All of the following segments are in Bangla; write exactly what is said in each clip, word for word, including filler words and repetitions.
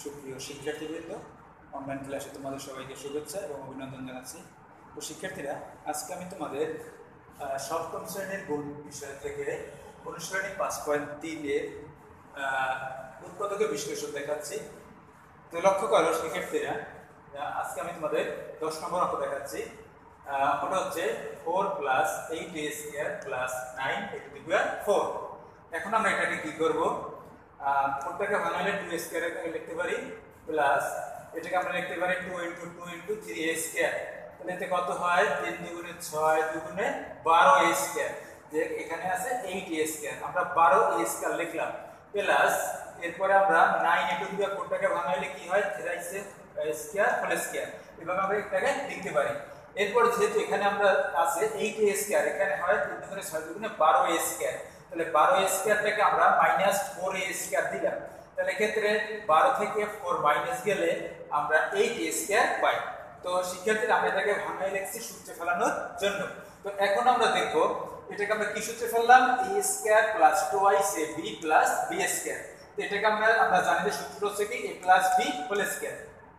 সুপ্রিয় শিক্ষার্থীবৃন্দ, অনলাইন ক্লাসে তোমাদের সবাইকে শুভেচ্ছা এবং অভিনন্দন জানাচ্ছি। তো শিক্ষার্থীরা, আজকে আমি তোমাদের সপ্তম শ্রেণীর গুণ বিষয় থেকে অনুশীলনী পাঁচ পয়েন্ট তিনের উৎপাদকের বিশ্লেষণ দেখাচ্ছি। তো লক্ষ্য করো শিক্ষার্থীরা, আজকে আমি তোমাদের দশ নম্বর অঙ্ক দেখাচ্ছি। ওটা হচ্ছে four plus eight A square plus nine A to the power four. এখন আমরা এটাকে কি করবো, ফোরটাকে ভাঙালে টু স্কোয়ার লিখতে পারি, প্লাস এটাকে আমরা লিখতে পারি two into two into three A square. তাহলে এতে কত হয়, তিন দুগুণে ছয়, দুগুণে বারো এ স্কোয়ার। যে এখানে আছে এইট এ স্কোয়ার, আমরা বারো এ স্কোয়ার লিখলাম, প্লাস এরপরে আমরা নাইন এ টু দি পাওয়ার ফোরটাকে ভাঙাইলে কি হয়, থ্রাইস স্কোয়ার হোল স্কোয়ার। এভাবে আমরা এটাকে লিখতে পারি। এরপর যেহেতু এখানে আমরা আছে এইট এ স্কোয়ার, এখানে হয় তিন দুগুণে ছয়, দুগুণে বারো এ স্কোয়ার। তাহলে বারো এ স্কোয়ারটাকে আমরা মাইনাস ফোর এ স্কোয়ার দিলাম। তাহলে এক্ষেত্রে বারো থেকে ফোর মাইনাস গেলে আমরা এইট এ স্কোয়ার পাই। তো শিক্ষার্থীরা, আমরা এটাকে ভাঙাই লিখছি সূত্রে ফেলানোর জন্য। তো এখন আমরা দেখব এটাকে আমরা কি সূত্রে ফেললাম, A square plus twice A B plus B square. তো এটাকে আমরা আমরা জানি যে সূত্র হচ্ছে কি A plus B whole square.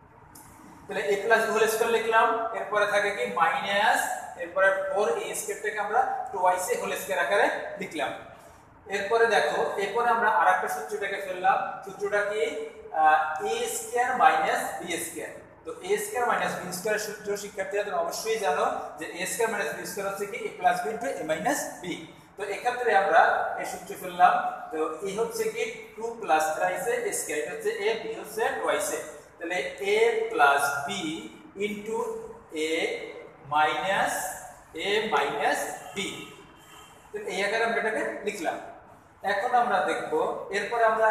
তাহলে a plus B whole square লিখলাম, এরপরে থাকে কি মাইনাস, এরপরে ফোর a স্কয়ারটাকে আমরা টুয়াইস a হোল স্কয়ার আকারে লিখলাম। এরপরে দেখো, এরপরে আমরা আরেকটা সূত্রটাকে ফেললাম। সূত্রটা কি a square minus b square. তো a square minus b square সূত্র শিক্ষার্থীরা তোমরা অবশ্যই জানো যে a square minus b square হচ্ছে কি a plus b into a minus b। তো এক্ষেত্রে আমরা এই সূত্র ফেললাম। তো a হচ্ছে কি two plus thrice a square, এটা হচ্ছে a, b হচ্ছে টুয়াইস a। তাহলে a plus b into a minus a minus b। তো এই আকারে আমরা এটাকে লিখলাম। এখন আমরা দেখব, এরপরে আমরা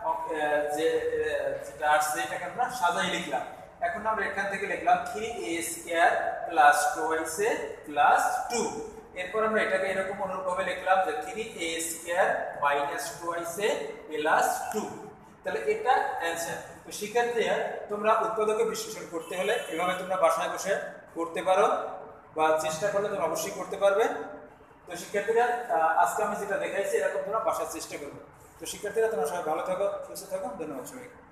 যে যেটা আসছে এটাকে আমরা সাজাই লিখলাম। এখন আমরা এখান থেকে লিখলাম three A square plus twice a plus two. এরপর আমরা এটাকে এরকম অনুরূপভাবে লিখলাম যে three A square minus twice a plus two. তাহলে এটা অ্যানসার। তো শিক্ষার্থীরা, তোমরা উৎপাদকের বিশ্লেষণ করতে হলে এভাবে তোমরা বাসায় বসে করতে পারো, বা চেষ্টা করলে তোমরা অবশ্যই করতে পারবে। তো শিক্ষার্থীরা, আজকে আমি যেটা দেখাইছি এরকম তোমরা বাসায় চেষ্টা করবে। তো শিক্ষার্থীরা, তোমরা সবাই ভালো থাকো, সুস্থ থাকো। ধন্যবাদ সবাইকে।